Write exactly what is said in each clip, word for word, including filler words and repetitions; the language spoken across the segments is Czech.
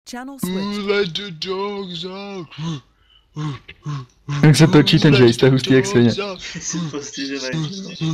Channel switch. Let the dogs out. Jak se točí ten Jace, to je hustý jak svině. Jsi postižený.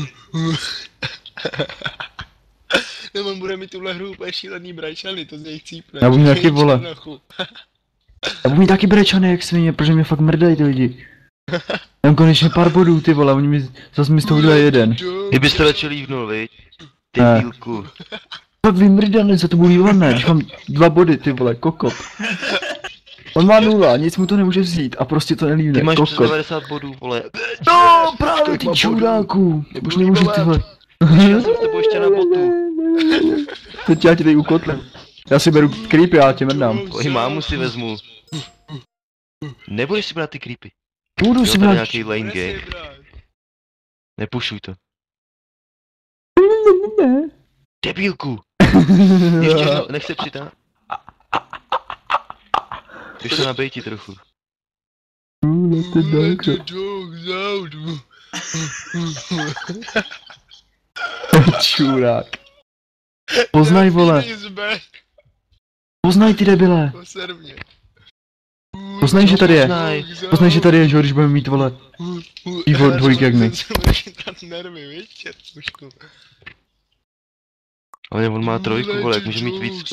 No on bude mít tuhle hru úplně šílený brajčany, to z něj chcípne. Já budu mít taky vole. Já budu mít taky brečany jak svině, protože mě fakt mrdají ty lidi. Mám konečně pár bodů ty vole, oni mi zase mi z toho udělají jeden. Kdybyste radši lívnul, viď? Ty Ne. bílku. Fakt vymrdaný, za to budu výborné, když mám dva body ty vole, kokot. On má nula, nic mu to nemůže vzít a prostě to nelívne, Ty máš přes kokot. devadesát bodů, vole. No právě ty čuráku, už nemůžu ty vole. Já jsem s tebou ještě na botu. Teď já tě tady ukotlem. Já si beru creepy, já tě mrdám. Tvoji mámu si vezmu. Nebudeš si brát ty creepy. Budu Jo, si tady brát. nějaký lane gang. Nepušuj to. Debílku! Ještě jedno, nech se přitá. Když se nabejti trochu. Let the dogs out. Čurák. Poznaj vole. He's back. Poznaj ty debile. Poser mě. Poznaj, že tady je. Poznaj. Poznaj, že tady je, že když budeme mít vole. Ivo dvojky jak my. Nervy, víš, čertušku. Ale on má trojku, vole, jak může mít víc.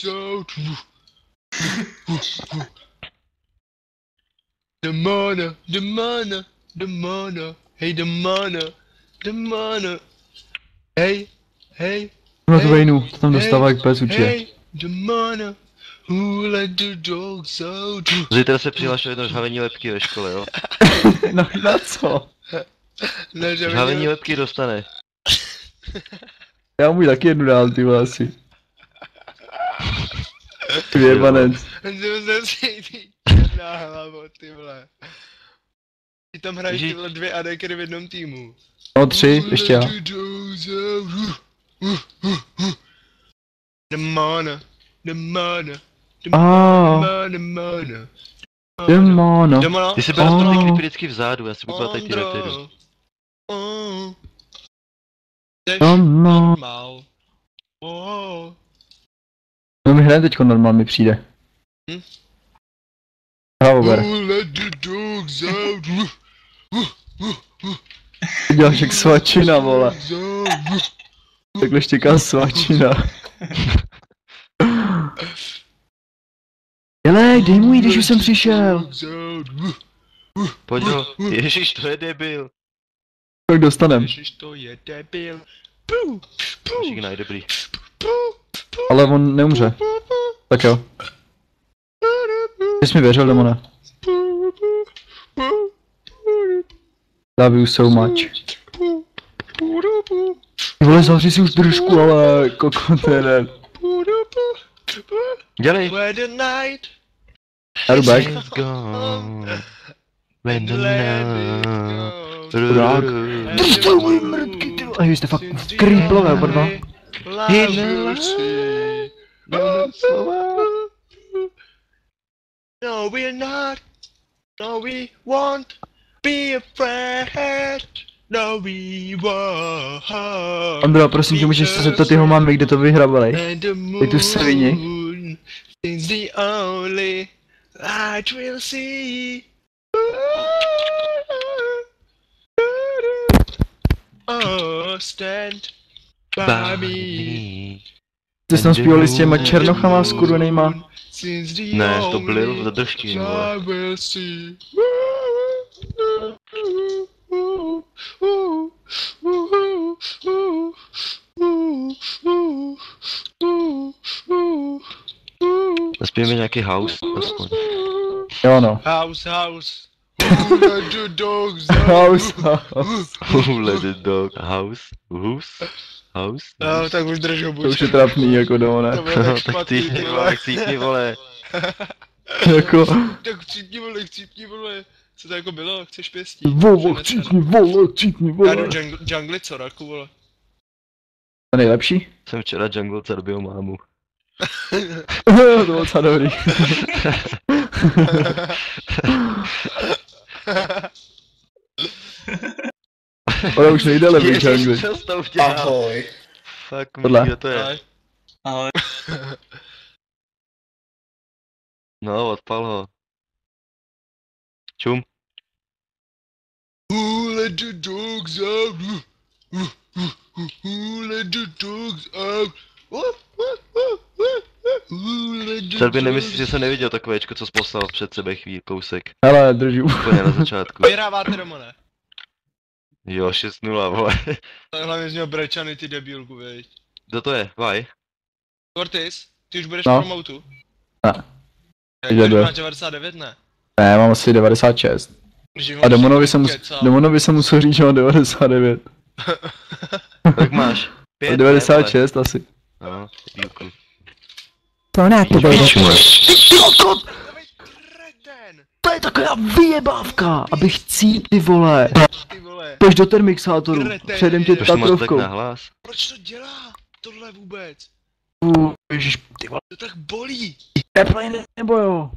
Demona, demona, demona, hej demona, demona. Hej, hej, Na tu vejnu, to tam dostává jak pes určitě. hej, demona, who let the dogs out. Zítra se přihlašuje jedno žhavení lepky ve škole, jo? No na co? Ne, že Žhavení lepky dostane. Já můj taky jednu dál ty vole asi. Ty jebanec. jsem se ty černá hlavo, ty vole. Ty tam hraješ ty vole dvě adekry v jednom týmu. No tři, ještě já. Demona, demona, Aaaa. demona, Demono. demona. Ty si byl aspoň ty Oh. creepy vždycky vzadu, já si budu tady ty reptilu. Oh. Demono. Normal. Oh. No mi hned teďko normál mi přijde. Hm? Bravo, ber. Let the dogs out. Ty děláš jak svačina, vole. Takhle štěká svačina. Jelej, dej mu jí, když už jsem přišel. Pojď ho, ježiš, to je debil. Tak dostanem. Ježiš, to je debil. Žignaj, dobrý. Ale on neumře. Tak jo. Ty jsi mi věřil, demone. Love you so much. Ty vole, zavři si už držku, ale kokot jeden. Dělej. Where the night Já jdu back. Let's go. When the let it Chudák. go. Drž to můj mrdky, ty vole. Vy jste fakt creeplové, oba dva. No, we're not. No, we won't be afraid. No, we won't. Ondro, prosím tě, můžeš se zeptat jeho mámy, kde to vyhrabali. And the Ty tu svině. moon is the only light we'll see. Oh, stand by me. Jsi tam zpívali s těma černochama skurvenejma. Since the Ne, to byl only za držky, light vole. we'll see. Zaspíme nějaký house, aspoň. Jo no. House, house. Let the dogs out. House, house. Let the dog. House? House? House? No, tak už držu buď. To už je trapný jako To demone. bude tak Tak špatný, ty, ty vole, vole. tak cítni, vole. Jako. Tak chcípni, vole, chcípni, vole. Co to jako bylo? Chceš pěstí? Volo, chcípni, volo, chcípni, Já jdu vole. jung- jungli co raku, vole. To nejlepší? Jsem včera jungle carbil mámu. To bylo docela dobrý. Ona už nejde levý jungle. Co jsi to udělal? Ahoj. Fuck me, Tohle. kdo to je? Ahoj. No, odpal ho. Čum. Who let the dogs out? Who, who, who, who let the dogs out? Who, who, who, who, who let the Třeba by dogs nemyslíš, že jsem neviděl takovéčko, co jsi poslal před sebe chvíli, kousek. Hele, držím. Úplně na začátku. Vyhráváte doma, ne? Jo, šest nula, vole. Tak hlavně z něho brečany, ty debilku, veď. Kdo to je? Vaj? Cortis, ty už budeš No. no. promotu? Ne. Jak Jde, už jde. máš devadesát devět, ne? Ne, mám asi devadesát šest. Že A máš Demonovi jsem, mus, kecal. Demonovi jsem musel říct, že mám devadesát devět. Tak máš? Pět, devadesát ne, šest asi. vole? No, dílku. To ne, to bude. Piču, máš. Davej, kreten! To je taková vyjebávka, abych cí, ty vole. Ty vole, Půjdeš do termixátoru, Kreten, předem tě Proč to máš tak Tatrovkou. nahlas? proč to dělá? Tohle vůbec? Uh, Ježiš, ty vole. To tak bolí. Teplej ne- nebo jo?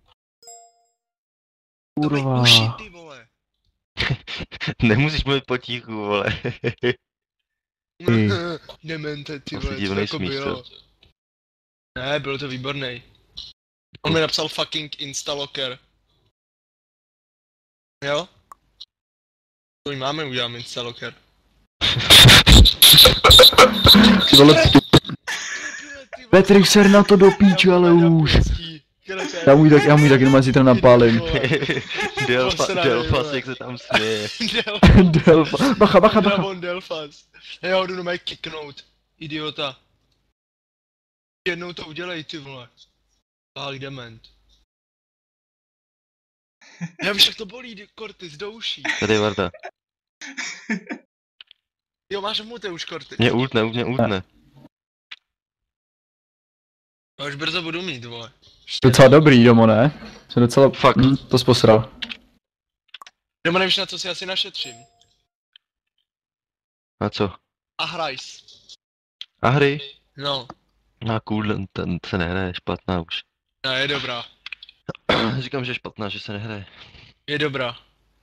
Davej Kurva. uši, ty vole. Nemusíš mluvit potichu, vole. Ty. Nemente, ty Asi vole, co divnej jako smích, bylo. Ne, bylo to výborný. On mi napsal fucking instalocker. Jo? To ji máme, udělám instalocker. Ty vole, Petrik ser na to do píču, ale už. Já mu ji tak, já mu ji tak jenom zítra napálím. Delfa, Posranej, Delfas, vole. jak se tam směje. Delfa. Bacha, bacha, bacha. Dravon Delfas. Já ho jdu nomaj kicknout. Idiota. Jednou to udělej, ty vole. Pálí dement. Já víš, jak to bolí, Cortis, do uší. Tady je Varda. Jo, máš mute už, Cortis. Mě ultne, mě ultne. Já už brzo budu mít, vole. Docela dobrý, Domo, ne? Jsem docela... Fakt. Hm, to sposral. Doma nevíš, na co si asi našetřím. A co? A hrajs. A hry? No. A cool, ten se nehraje, špatná už. No, je dobrá. Říkám, že je špatná, že se nehraje. Je dobrá.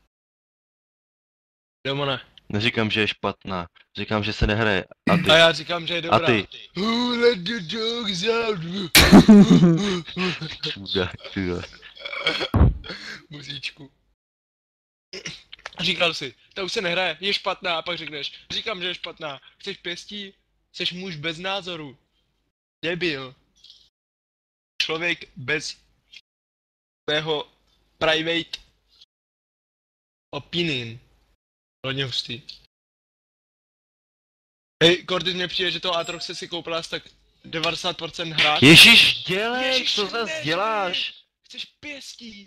Doma ne. Neříkám, že je špatná, říkám, že se nehraje. A ty? A já říkám, že je dobrá. A ty? Who let the dogs out? Čudák, ty vole. Muzíčku. Říkal si, ta už se nehraje, je špatná, a pak řekneš, říkám, že je špatná, chceš pěstí, jsi muž bez názoru. Debil. Člověk bez svého private opinion. Hodně hustý. Hej, Cortis, mně přijde, že toho Aatrox si koupila asi tak devadesát procent hráč. Ježíš, dělej, Ježiš, co zase ne, děláš? Chceš pěstí?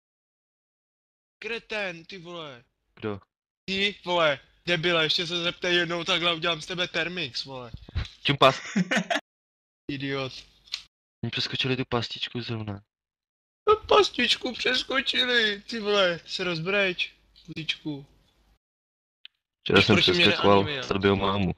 Kreten, ty vole. Kdo? Ty, vole, debile, ještě se zeptej jednou takhle, udělám z tebe Termix, vole. Čum past. Idiot. Mě přeskočili tu pastičku zrovna. Na pastičku přeskočili, ty vole, se rozbreč, kudičku. Včera jsem Proti mě přeskakoval neanimuje. srběho mámu.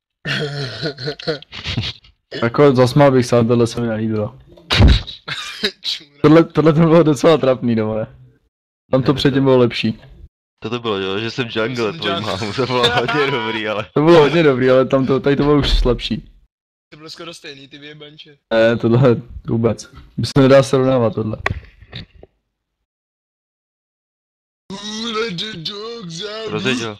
Jako zasmál bych se, ale tohle se mi nelíbilo. Čura. Tohle, tohle to bylo docela trapný, Domo, ne? Tam to předtím bylo lepší. To to bylo, jo, že jsem jungle Jsem tvojí jungle. mámu, to bylo hodně dobrý, ale... To bylo hodně dobrý, ale tam to, tady to bylo už slabší. To bylo skoro stejný, ty vyjebanče. Ne, tohle vůbec. By se nedá srovnávat tohle. Who let the dogs out? Rozjeďo.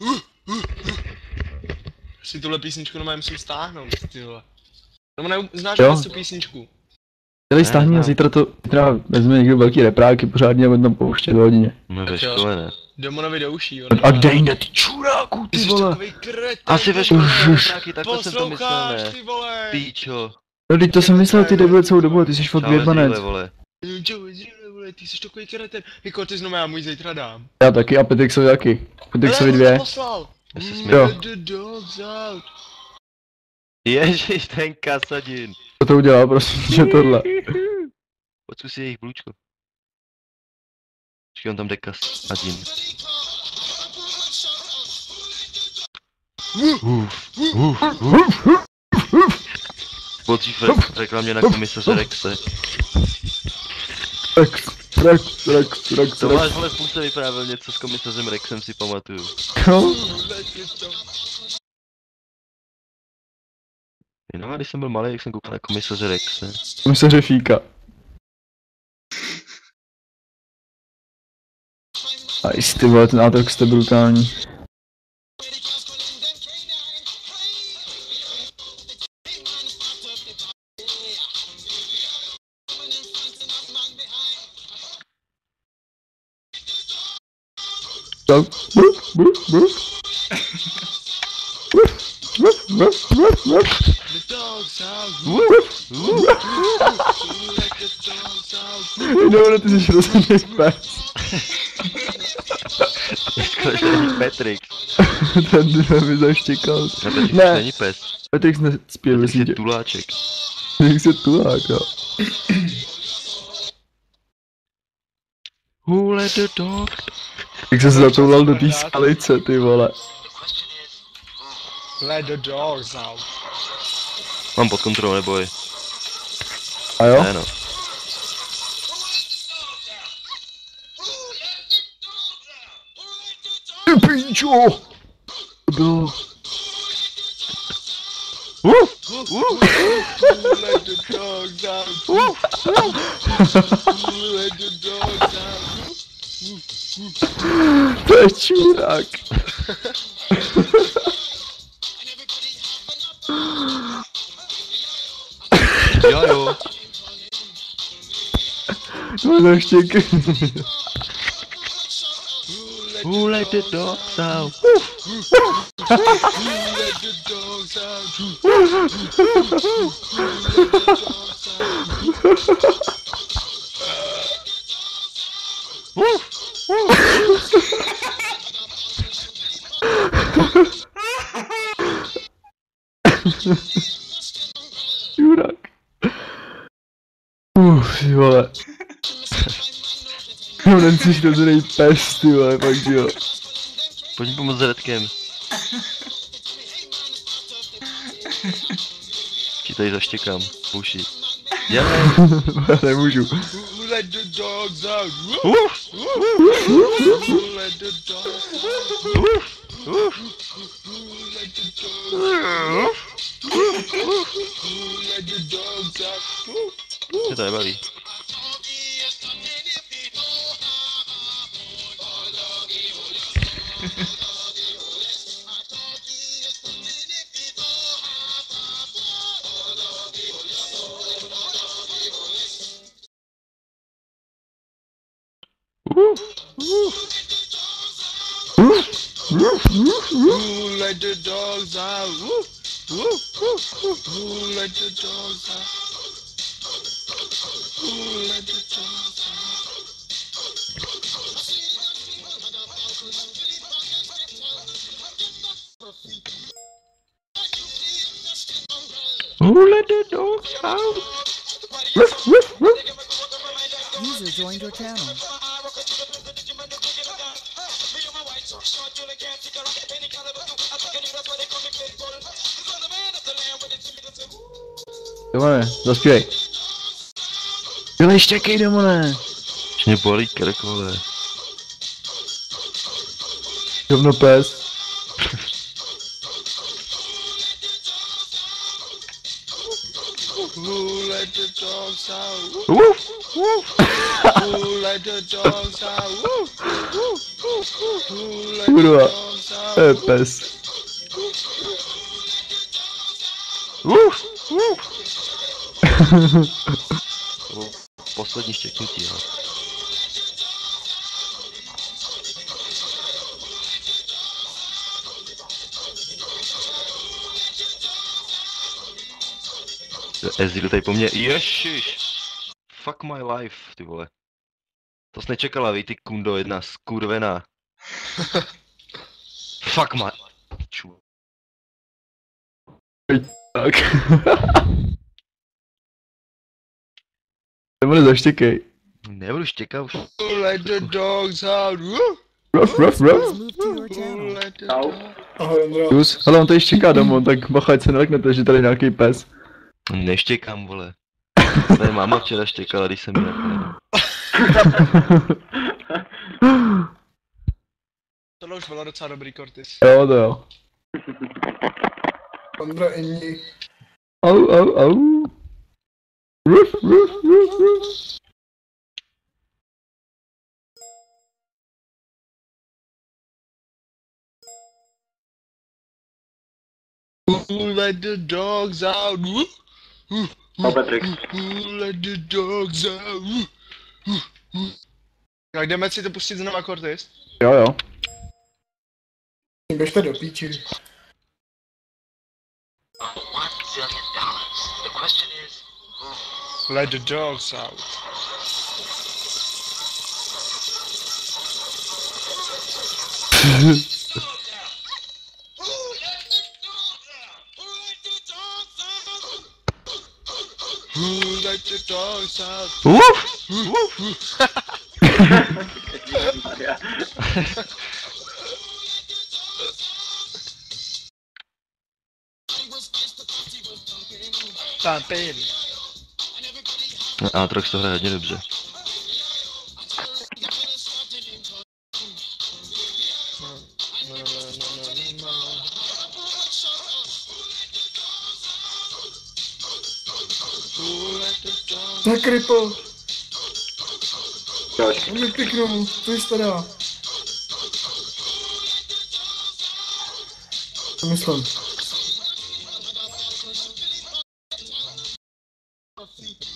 Si tuhle písničku normálně musím stáhnout, ty vole. No, ne, znáš Jo. vůbec tu písničku? Dělej Ne, stáhni a ne. zítra to, zítra vezme někdo velký repráky pořádně a budeme tam pouštět hodině. No ve Tak jo. škole, ne? Demonovi do uší, jo. A kde jinde ty čuráku, Ty ty jsi vole? takovej kreten, Asi ve ty škole vole. Už. taky, takhle jsem to myslel, Posloucháš, ne? ty vole. Píčo. No teď to jsem myslel, ty debil celou dobu, ty jsi fakt Čau, vyjebanec. Zíle, vole. Čau, Zíle, vole, ty jsi takový kreten. Jako ty znamená, já můj zítra dám. Já taky a Petrixovi taky. Petrixovi Ale dvě. on to poslal. Já se Who směju. let the dogs out? Ježiš, ten kasadin. Co to udělal, prosím, že tohle. Pojď si jejich blůčko. Počkej, on tam jde kasadin. Uf, uf, uf. Podřív řekla mě na komisaře Rexe. Rex, Rex, Rex, Rex, To Rex. máš vole spousta vyprávěl něco s komisařem Rexem, si pamatuju. No, Who let the dogs- No a když jsem byl malý, jak jsem koukal na komisaře Rexe. komisaře Fíka. Nice, ty vole, ten Atrox to brutální. Tak, bruf, bruf, bruf. Bruf, bruf, bruf, bruf. The dog's out. Bruf, bruf. Let the dogs out. No, ty jsi rozhodný pes. Jako, že není Patrick. Ten dva mi zaštěkal. Na Patrick Ne. není pes. Patrick nespěl, Patrick myslím je tě. tuláček. Jak se tulák, jo. Who let the dog? Jak se zatoulal do té skalice, ty vole. Let the dogs out. Mám pod kontrolou, neboj. A jo? Ne no. Ty píčo! To bylo... Uh, uh, Let the dogs out. uh. Let the dogs out. To je čurák. Jo jo. To je zaštěk. Who let the dogs out? Let the dogs out. Čurák. Uf, ty vole. No, ten jsi rozhodnej pes, ty vole, fakt jo. Pojď mi pomoct s redkem. Ti tady zaštěkám. Uši. Dělej. Nemůžu. Let the dogs out. Uf. Let the dogs out. Uf. Uf. Let the dogs out. Let the dogs out. Mě to nebaví. Ooh, let the dogs out. Ooh, ooh, ooh, ooh, ooh, let the dogs out. Ooh, let the dogs out. Who let the dogs out? Ruff, ruff, ruff. User joined your channel. Demone, zaspívej. Dělej štěkej, demone. Už mě bolí krk, vole. Rovno pes. Ooh, let the dogs out. Uf, uf. Ooh, let the dogs out. Ooh, ooh, ooh, ooh, ooh, let the Kurva, dogs out. to je pes. Uf. Uf. To bylo poslední štěknutí, jo. Ezil tady po mně, ježiš. Fuck my life, ty vole. To jsi nečekala, vy ty kundo, jedna skurvená. Fuck my... Ču. Tak. Demone, zaštěkej. Nebudu štěkat už. Ooh, let the dogs out. Ooh, Ruff, ruff, ruff. Move to your ooh, channel. let the dogs out. Jus, hele, on tady štěká domů, tak bacha, ať se neleknete, že tady je nějaký pes. Neštěkám, vole. Tady máma včera štěkala, když jsem ji nakonec. Tohle už bylo docela dobrý, Cortis. Jo, to jo. Ondra inni. Au, au, au. Ruff, ruff, ruff, ruff. Who let the dogs out? Who? Who? No, Patrick. Who let the dogs out? Who? Who? Who? Tak jdeme si to pustit znova, Cortez. Jo, jo. Běžte do píči. Let the dogs out. Who let the dogs out? Uf! Pampin. Aatrox to hraje hodně dobře. Tak Ripple. On mi kliknul, to jste dá. Myslím.